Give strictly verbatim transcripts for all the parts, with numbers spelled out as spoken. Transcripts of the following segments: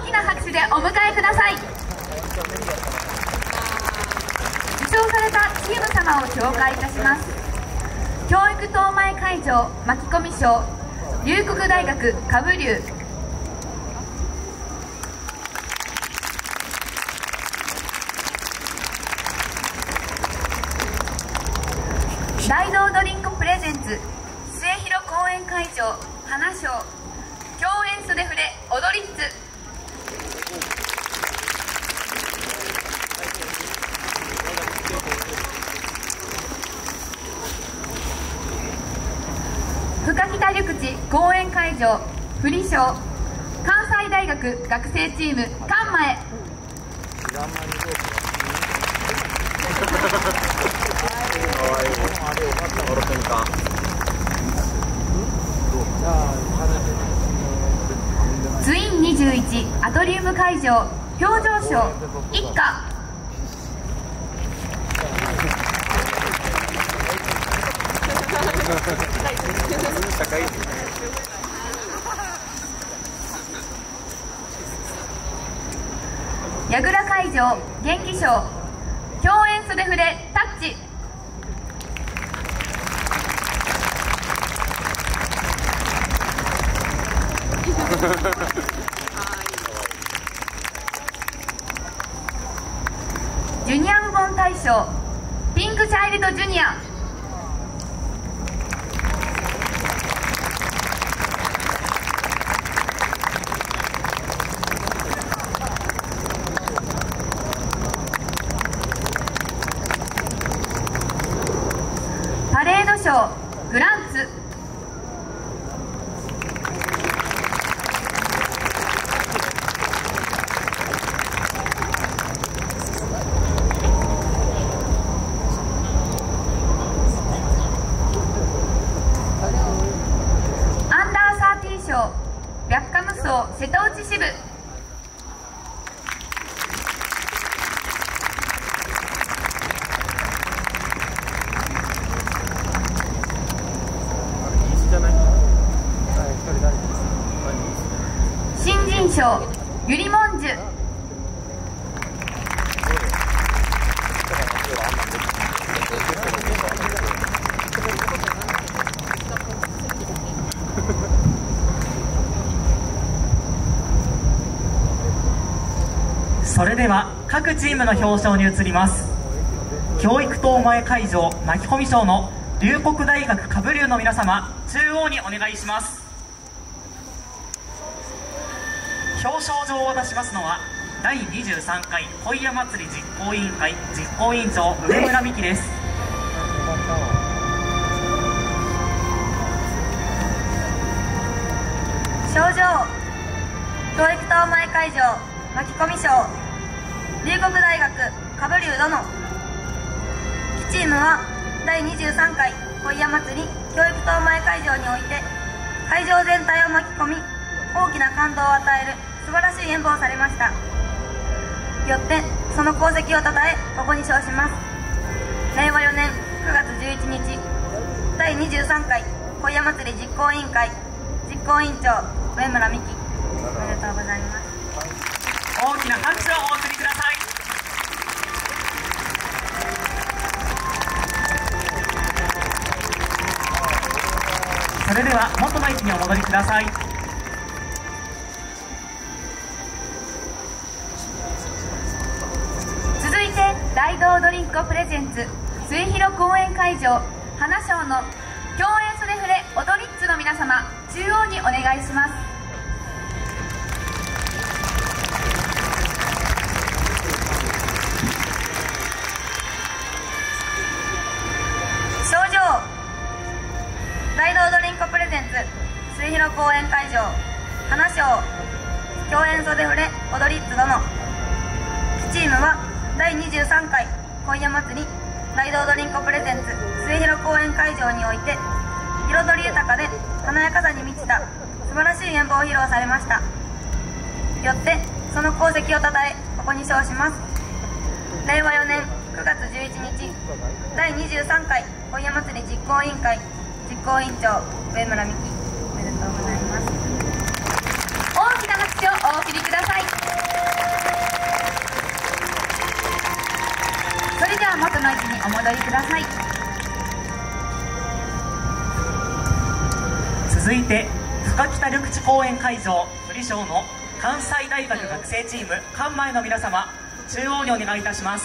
きな拍手でお迎えください。受賞されたチーム様を紹介いたします。教育当前会場巻き込み賞、龍谷大学下部龍。大道ドリンクプレゼンツ末広公園会場花賞、共演袖触れ踊りっつ。深北緑地公園会場振り賞、関西大学学生チームカンマへ。ツインにじゅういちアトリウム会場表彰賞一家。矢倉会場元気賞、共演袖触れタッチ。ジュニア部門大賞ピンクチャイルドジュニア。パレード賞グランツ。白化無双瀬戸内支部。新人賞ゆりもんじゅ。 それでは各チームの表彰に移ります。教育当前会場巻き込み賞の龍谷大学下部龍の皆様、中央にお願いします。表彰状を渡しますのはだいにじゅうさんかい恋屋祭り実行委員会実行委員長上村美希です。 賞状教育当前会場巻き込み賞龍谷大学下部龍殿。基チームはだいにじゅうさんかい恋屋祭り教育当前会場において会場全体を巻き込み大きな感動を与える素晴らしい演舞をされました。よってその功績をたたえここに賞します。れいわよねんくがつじゅういちにちだいにじゅうさんかい恋屋祭り実行委員会実行委員長上村美希。おめでとうございます。 大きな拍手をお送りください。それでは元の位置にお戻りください。 続いて大道ドリンクプレゼンツ末広公園会場花賞の共演袖触れ踊りっつの皆様、中央にお願いします。 賞状大道ドリンクプレゼンツ末広公園会場花賞共演袖触れ踊りっつ殿。基チームはだいにじゅうさんかい恋屋祭り大道ドリンクプレゼンツ末広公園会場において彩り豊かで華やかさに満ちた素晴らしい演舞を披露されました。よってその功績をたたえここに賞します。れいわよねんくがつじゅういちにちだいにじゅうさんかい恋屋祭り実行委員会実行委員長上村美希。おめでとうございます。 大きな拍手をお送りください。 続いて深北緑地公園会場振り賞の関西大学学生チーム関前の皆様、中央にお願いいたします。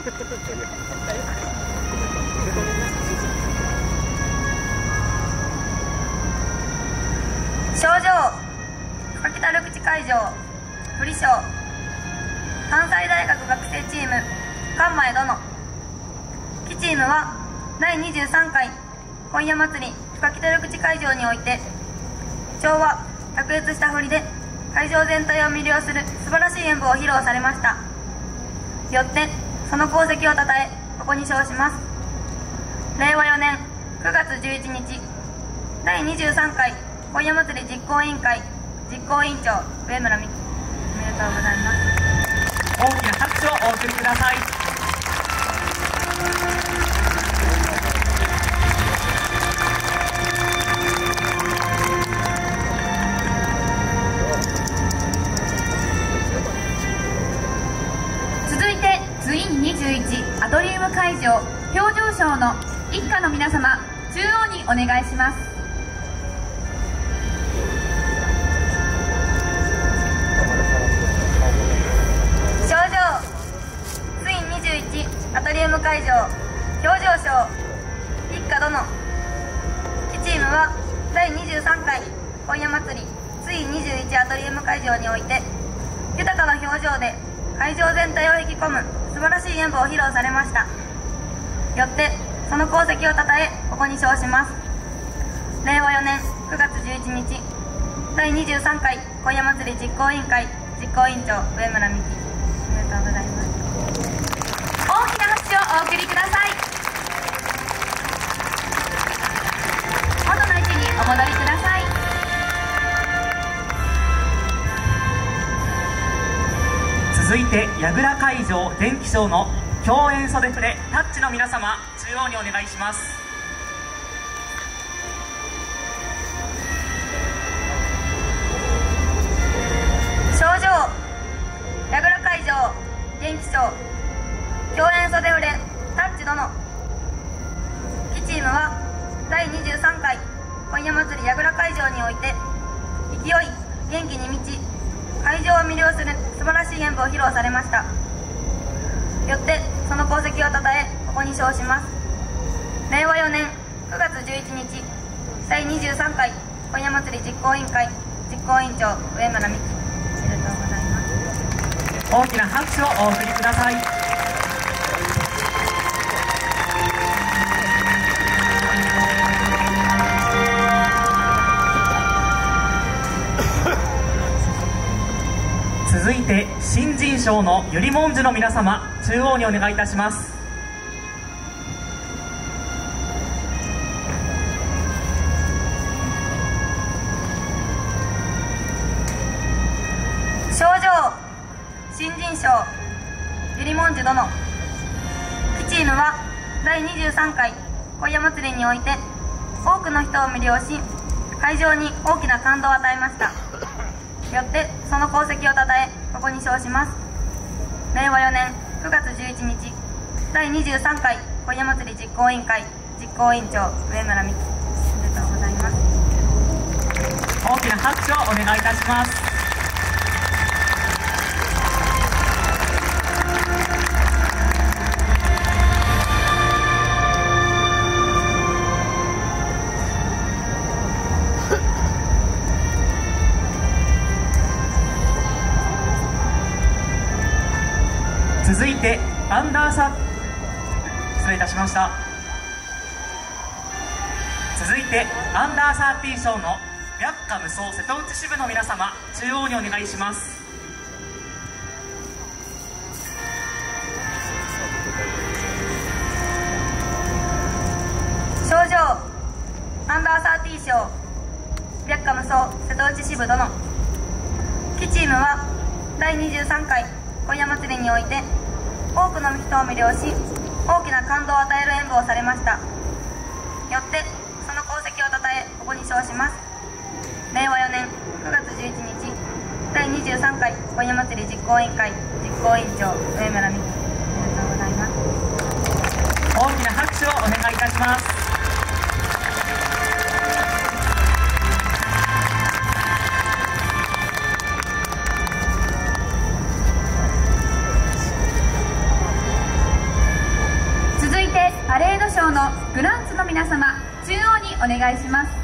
賞状深北緑地会場振り賞関西大学学生チーム関前殿。木チームはだいにじゅうさんかい今夜祭り深北緑地会場において調和卓越した振りで会場全体を魅了する素晴らしい演舞を披露されました。よってその功績をたたえここに称します。れいわよねんくがつじゅういちにちだいにじゅうさんかい今夜祭り実行委員会実行委員長上村美希、おめでとうございます。 大きな拍手をお送りください。 続いてツインにじゅういちアトリウム会場表彰賞の一家の皆様、中央にお願いします。 賞状ツインにじゅういちアトリウム会場表彰賞一家殿。木チームはだいにじゅうさんかい今夜祭りツインにじゅういちアトリウム会場において豊かな表情で会場全体を引き込む素晴らしい演舞を披露されました。よってその功績をたたえここに称します。れいわよねんくがつじゅういちにちだいにじゅうさんかい今夜祭り実行委員会実行委員長上村美希、おめでとうございます。 大きな拍手をお送りください。元の位置にお戻りください。 続いて櫓会場電気賞の共演袖触れタッチの皆様、中央にお願いします。 賞状櫓会場電気賞共演袖触れタッチ殿。木チームはだいにじゅうさんかい今夜祭り櫓会場において勢い元気に満ち会場を魅了する素晴らしい演舞を披露されました。よってその功績をたたえここに称します。れいわよねんくがつじゅういちにちだいにじゅうさんかい今夜祭り実行委員会実行委員長上村美希、おめでとうございます。 大きな拍手をお送りください。続いて新人賞のゆりもんじの皆様、中央にお願いいたします。 賞状新人賞ゆりもんじ殿。木チームはだいにじゅうさんかい今夜祭りにおいて多くの人を魅了し会場に大きな感動を与えました。よってその功績をたたえここに称します。れいわよねんくがつじゅういちにちだいにじゅうさんかい今夜祭り実行委員会実行委員長上村美希、おめでとうございます。 大きな拍手をお願いいたします。続いてアンダーサ失礼いたしました続いてアンダーサーティー賞の白河無双瀬戸内支部の皆様、中央にお願いします。 賞状アンダーサーティー賞白河無双瀬戸内支部殿。木チームはだいにじゅうさんかい今夜祭りにおいて多くの人を魅了し大きな感動を与える演舞をされました。よってその功績をたたえここに称します。れいわよねんくがつじゅういちにちだいにじゅうさんかい今夜祭り実行委員会実行委員長上村美希、おめでとうございます。 大きな拍手をお願いいたします。 賞のグランツの皆様、中央にお願いします。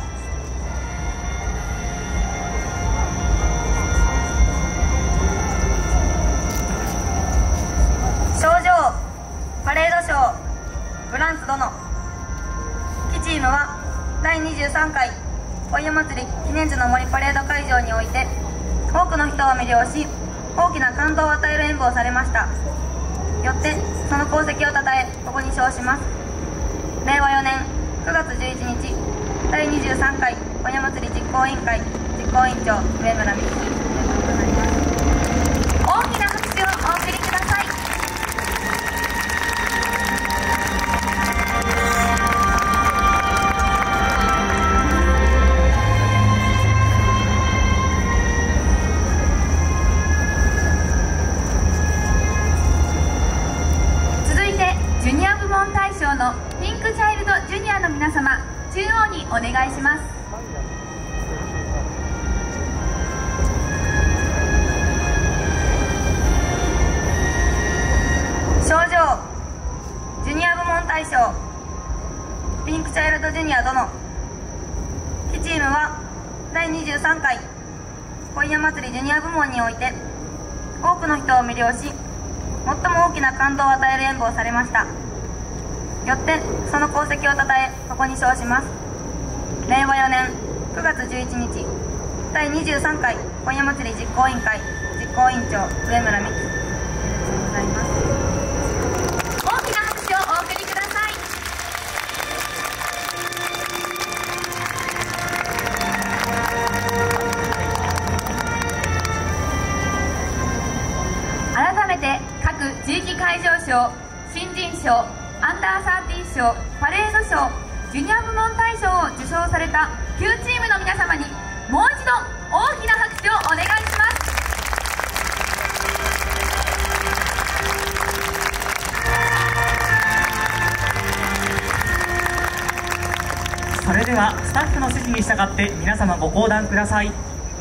賞状パレード賞グランツ殿。基チームはだいにじゅうさんかい本屋祭り記念樹の森パレード会場において多くの人を魅了し、大きな感動を与える演舞をされました。よってその功績をたたえ、ここに称します。れいわよねんくがつじゅういちにちだいにじゅうさんかい本屋祭り実行委員会実行委員長上村美希となります。 大きな拍手をお送りください。ジュニア部門大賞のピンクチャイルドジュニアの皆様、中央にお願いします。 賞状ジュニア部門大賞ピンクチャイルドジュニア殿。基チームはだいにじゅうさんかい本屋祭りジュニア部門において多くの人を魅了し、最も大きな感動を与える演舞をされました。よってその功績をたたえ、ここに称します。れいわよねんくがつじゅういちにちだいにじゅうさんかい本屋祭り実行委員会実行委員長上村美希。ありがとうございます。 大きな拍手をお送りください。改めて各地域会場賞、新人賞、アンダーサーティー賞、パレード賞、ジュニア部門大賞を受賞されたきゅうチームの皆様にもう一度大きな拍手をお願いします。 それではスタッフの指示に従って皆様ご講談ください。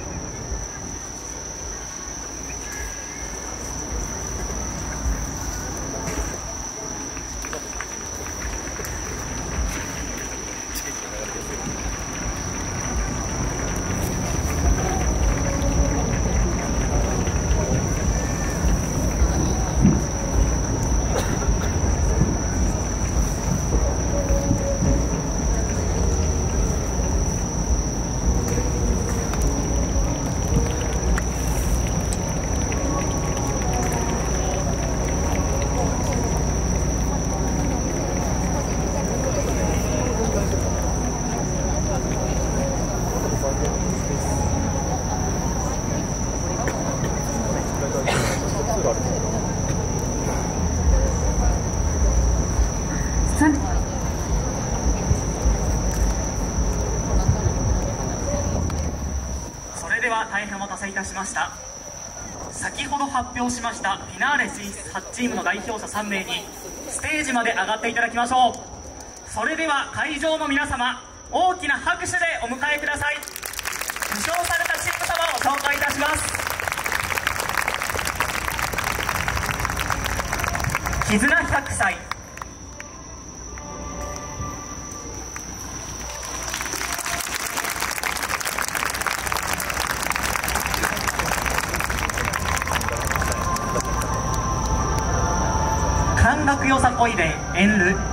それでは大変お待たせいたしました。先ほど発表しましたフィナーレ進出はちチームの代表者さんめいにステージまで上がっていただきましょう。それでは会場の皆様、大きな拍手でお迎えください。受賞されたチーム様を紹介いたします。絆ひゃくさい、感覚よさこい連エンル、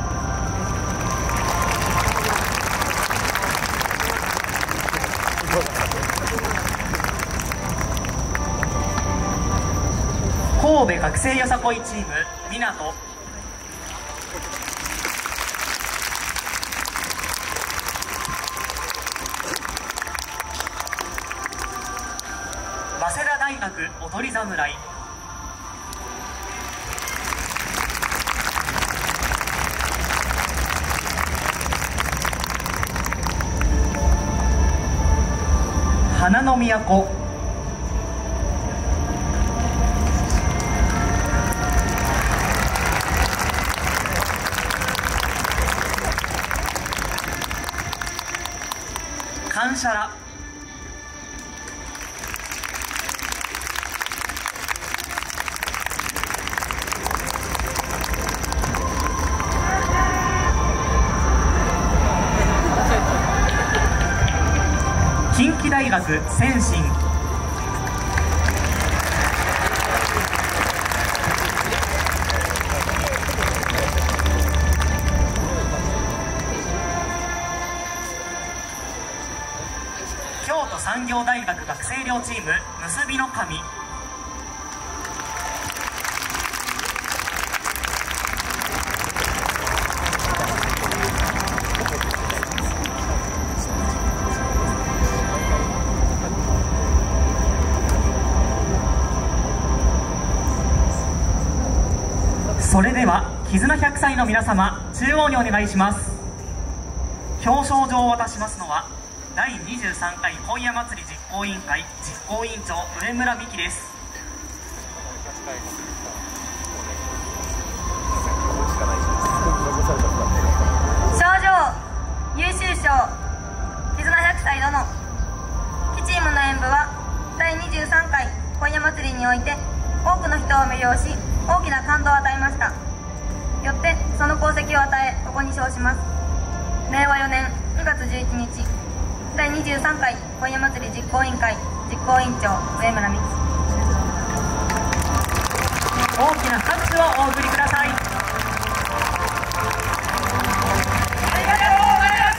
神戸学生よさこいチーム港、早稲田大学踊り侍、花の都、感謝ら、 学先進。京都産業大学学生寮チーム結びの神。それでは絆ひゃくさいの皆様、中央にお願いします。表彰状を渡しますのはだいにじゅうさんかい本屋祭り実行委員会実行委員長上村美希です。 賞状優秀賞絆ひゃくさい殿。キチームの演舞はだいにじゅうさんかい本屋祭りにおいて多くの人を魅了し、大きな感動を与えました。よってその功績を与え、ここに称します。れいわよねんくがつじゅういちにちだいにじゅうさんかい本屋祭り実行委員会実行委員長上村美希。 大きな拍手をお送りください。 ありがとうございました。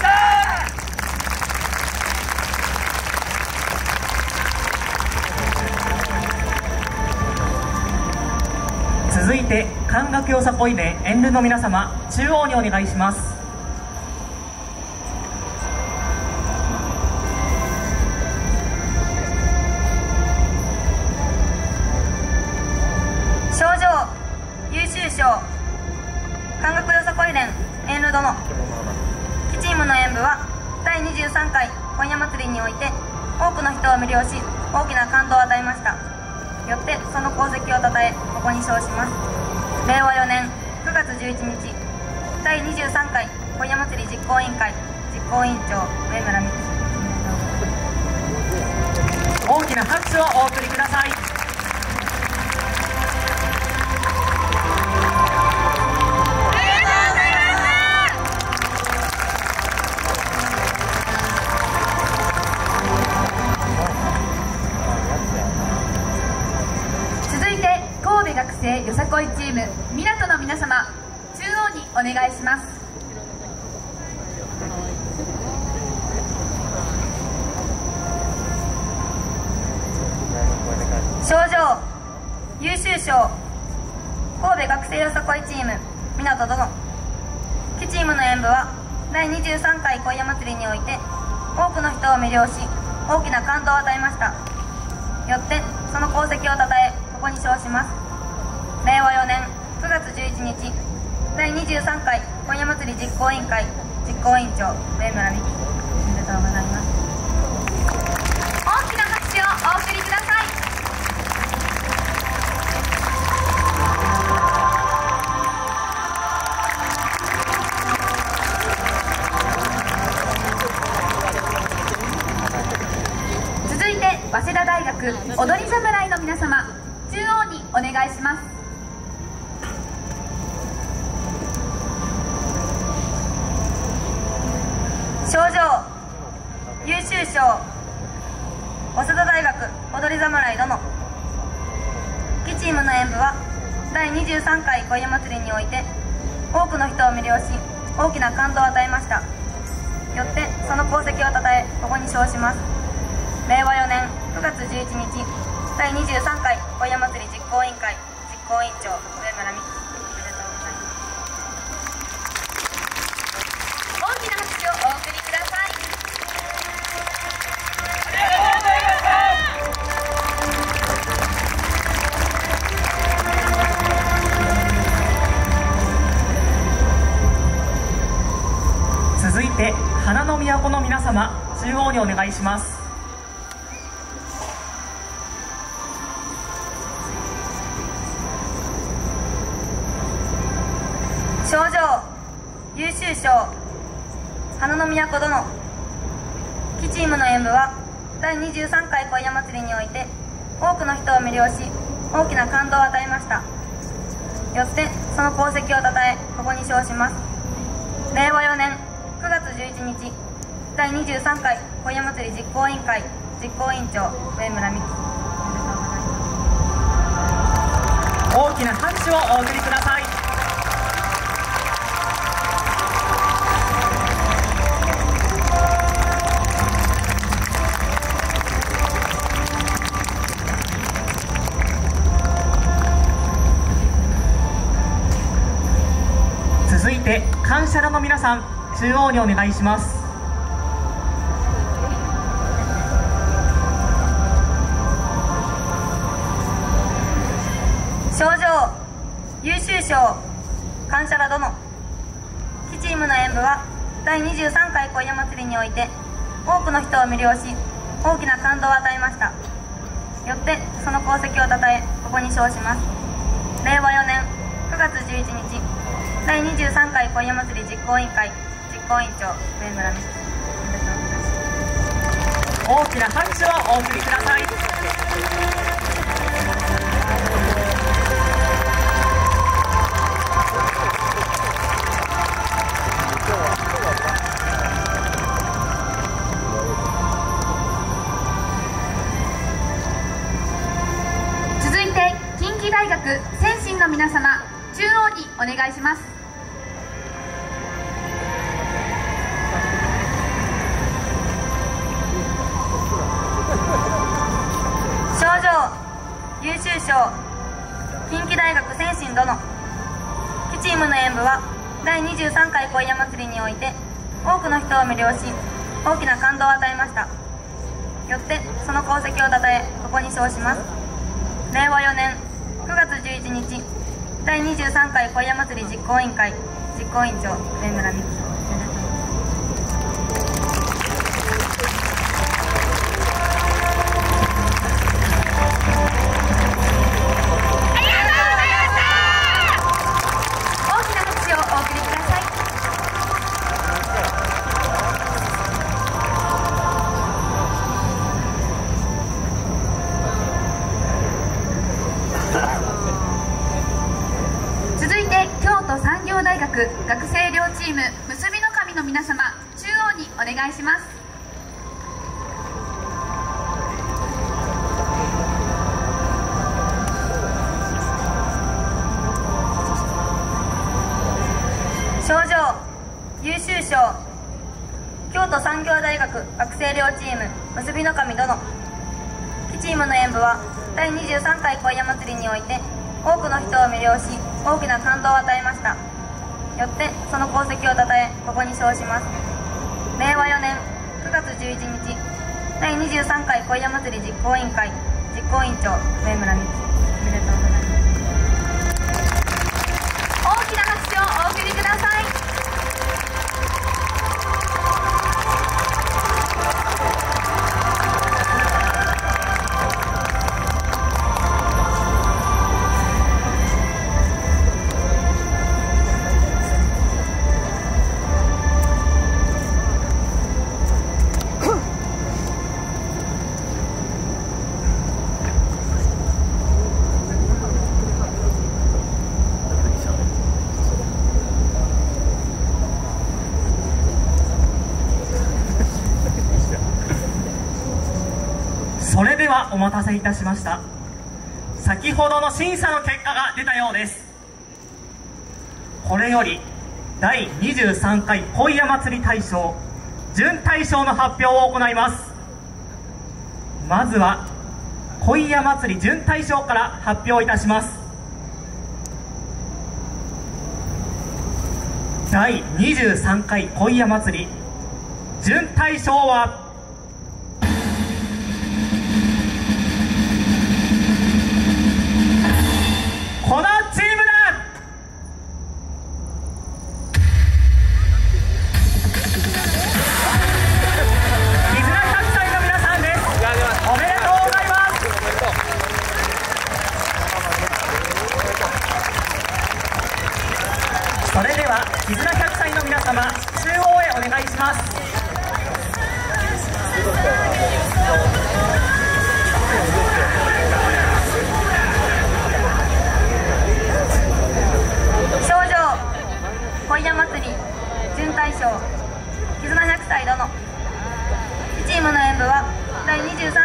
続いて関学よさこい連演舞の皆様、中央にお願いします。 賞状優秀賞関学よさこい連演舞殿。キチームの演舞はだいにじゅうさんかい本屋祭りにおいて多くの人を魅了し、大きな感動を与えました。よってその功績をたたえ、ここに称します。れいわよねんくがつじゅういちにちだいにじゅうさんかい本屋祭り実行委員会実行委員長上村美希。 大きな拍手をお送りください。 学生よさこいチーム港の皆様、中央にお願いします。 賞状優秀賞神戸学生よさこいチーム港殿。キチームの演舞はだいにじゅうさんかい本屋祭りにおいて多くの人を魅了し、大きな感動を与えました。よってその功績をたたえ、ここに称します。れいわよねんくがつじゅういちにちだいにじゅうさんかい本屋祭り実行委員会実行委員長上村美希。おめでとうございます。 大きな拍手をお送りください。続いて早稲田大学踊り侍の皆様、中央にお願いします。 賞状優秀賞早稲田大学踊り侍殿。キチームの演舞はだいにじゅうさんかい本屋祭りにおいて多くの人を魅了し、大きな感動を与えました。よってその功績をたたえ、ここに称します。れいわよねんくがつじゅういちにちだいにじゅうさんかい本屋祭り実行委員会実行委員長上村美希。おめでとうございます。 大きな拍手をお送りください。 ありがとうございました。 続いて花の都の皆様、中央にお願いします。 賞状優秀賞花の都殿。キチームの演舞はだいにじゅうさんかい本屋祭りにおいて多くの人を魅了し、大きな感動を与えました。よってその功績をたたえ、ここに称します。れいわよねんくがつじゅういちにちだいにじゅうさんかい本屋祭り実行委員会実実行委員長上村美希。 大きな拍手をお送りください。続いて感謝の皆さん、中央にお願いします。 賞状優秀賞感謝ら殿。基チームの演舞はだいにじゅうさんかい恋山祭りにおいて多くの人を魅了し、大きな感動を与えました。よってその功績をたたえここに称します。れいわよねんくがつじゅういちにちだいにじゅうさんかい恋山祭り実行委員会実行委員長上村美希。 大きな拍手をお送りください。 続いて近畿大学先進の皆様、中央にお願いします。 賞状優秀賞近畿大学先進殿。基チームの演舞はだいにじゅうさんかい恋山祭りにおいて多くの人を魅了し、大きな感動を与えました。よってその功績をたたえここに称します。れいわよねんくがつじゅういちにちだいにじゅうさんかい恋山祭り実行委員会実行委員長上村美希。 続いて京都産業大学学生寮チーム結びの神の皆様、中央にお願いします。 賞状優秀賞京都産業大学学生寮チーム結びの神殿。基チームの演舞はだいにじゅうさんかい恋山祭りにおいて多くの人を魅了し、大きな感動を与えました。よってその功績をたたえここに称します。れいわよねんくがつじゅういちにちだいにじゅうさんかい恋山祭り実行委員会実行委員長上村美希。おめでとうございます。 大きな拍手をお送りください。 それではお待たせいたしました。先ほどの審査の結果が出たようです。これよりだいにじゅうさんかい恋山祭り大賞準大賞の発表を行います。まずは恋山祭り準大賞から発表いたします。だいにじゅうさんかい恋山祭り準大賞はこのチームだ。絆ひゃくさいの皆さんです。おめでとうございます。それでは絆ひゃくさいの皆様、中央へお願いします。 恋山祭り準大賞絆ひゃくさい殿。チームの演舞はだいにじゅうさん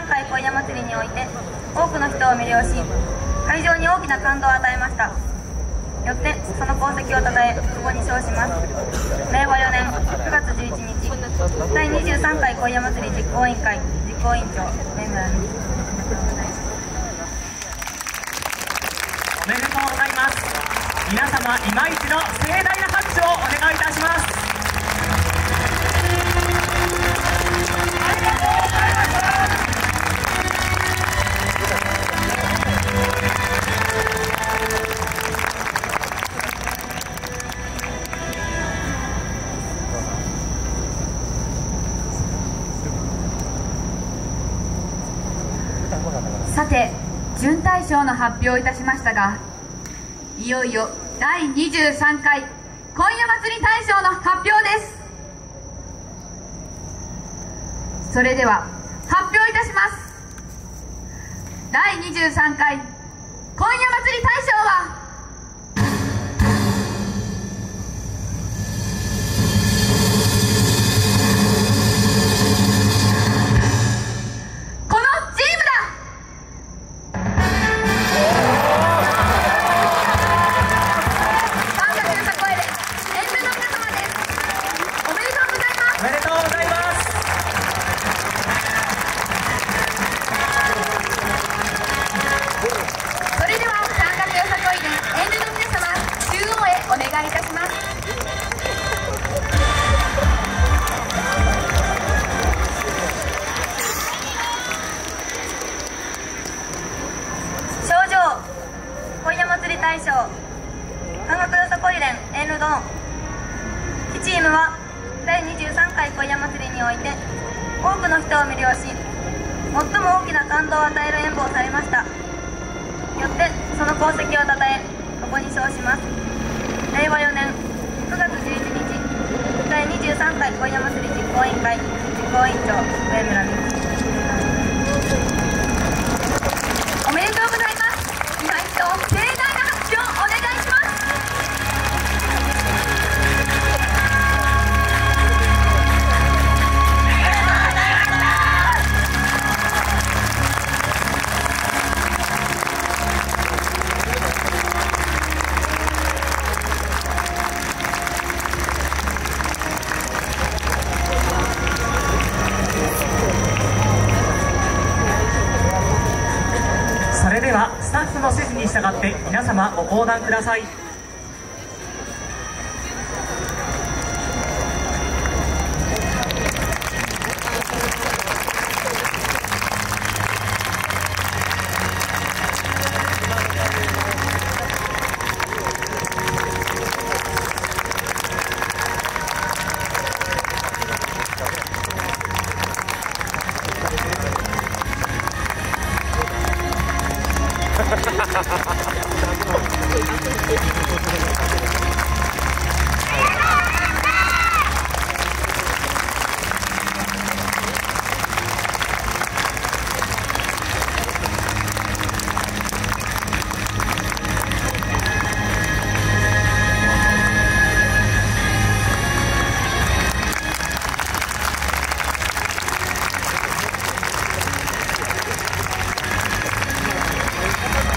魅了し、会場に大きな感動を与えました。よってその功績をたたえ、ここに称します。れいわよねんくがつじゅういちにち、だいにじゅうさんかい恋山祭り実行委員会実行委員長、上村美希。 おめでとうございます。皆様、今一度盛大な拍手をお願いいたします。 さて、準大賞の発表をいたしましたが、いよいよだいにじゅうさんかい恋山祭り大賞の発表です。それでは発表いたします。だいにじゅうさんかい恋山祭り大賞は大賞韓国よさこい連エールドンいちチームはだいにじゅうさんかい恋山祭りにおいて多くの人を魅了し、最も大きな感動を与える演舞をされました。よってその功績をたたえ、ここに称します。れいわよねんくがつじゅういちにち、だいにじゅうさんかい恋山祭り実行委員会実行委員長、上村美希。 おめでとうございます。今一度盛大な拍手をお願いします。 それではスタッフの指示に従って皆様ご講談ください。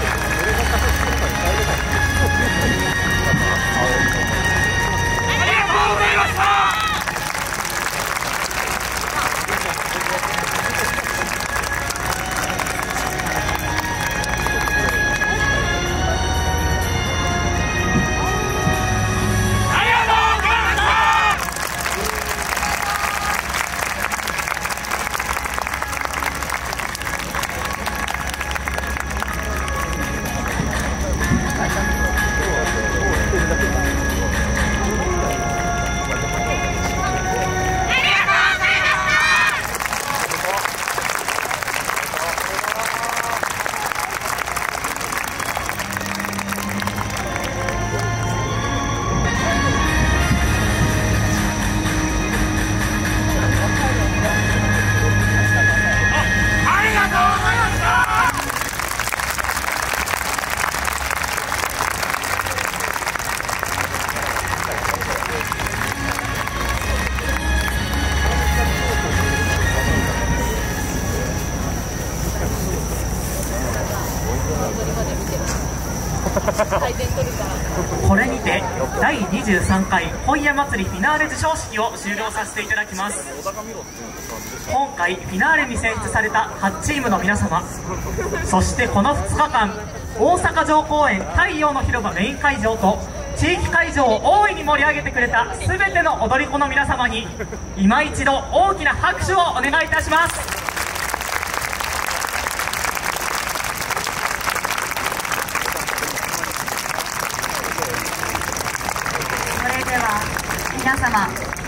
ありがとうございまこれにてだいにじゅうさんかい本屋祭りフィナーレ授賞式を終了させていただきます。今回フィナーレに選出されたはちチームの皆様、そしてこのふつかかん大阪城公園太陽の広場メイン会場と地域会場を大いに盛り上げてくれた全ての踊り子の皆様に今一度大きな拍手をお願いいたします。 それでは皆様